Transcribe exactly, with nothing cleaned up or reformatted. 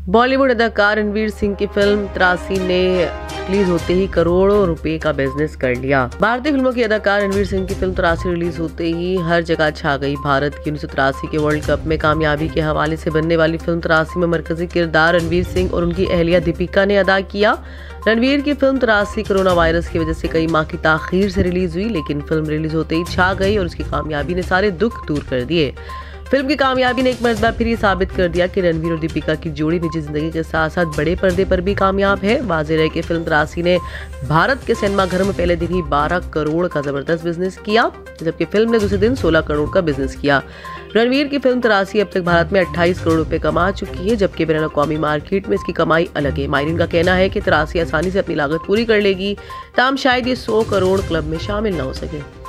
बॉलीवुड अदाकार रणवीर सिंह की फिल्म तिरासी ने रिलीज होते ही करोड़ों रुपए का बिजनेस कर लिया। भारतीय फिल्मों के अदाकार रणवीर सिंह की फिल्म तिरासी रिलीज होते ही हर जगह छा गई। भारत की उन्नीस सौ तिरासी के वर्ल्ड कप में कामयाबी के हवाले से बनने वाली फिल्म तिरासी में मरकजी किरदार रणवीर सिंह और उनकी अहलिया दीपिका ने अदा किया। रणवीर की फिल्म तिरासी कोरोना वायरस की वजह से कई माह की ताखीर से रिलीज हुई, लेकिन फिल्म रिलीज होते ही छा गई और उसकी कामयाबी ने सारे दुख दूर कर दिए। फिल्म की कामयाबी ने एक मरतबा फिर ये साबित कर दिया कि रणवीर और दीपिका की जोड़ी निजी जिंदगी के साथ साथ बड़े पर्दे पर भी कामयाब है। वाज़ेह रहे कि फिल्म तिरासी ने भारत के सिनेमा घरों में पहले दिन ही बारह करोड़ का जबरदस्त बिजनेस किया, जबकि फिल्म ने दूसरे दिन सोलह करोड़ का बिजनेस किया। रणवीर की फिल्म तिरासी अब तक भारत में अट्ठाईस करोड़ रुपए कमा चुकी है, जबकि बैनुल अक़वामी मार्केट में इसकी कमाई अलग है। माहिरीन का कहना है कि तिरासी आसानी से अपनी लागत पूरी कर लेगी, ताहम शायद ये सौ करोड़ क्लब में शामिल न हो सके।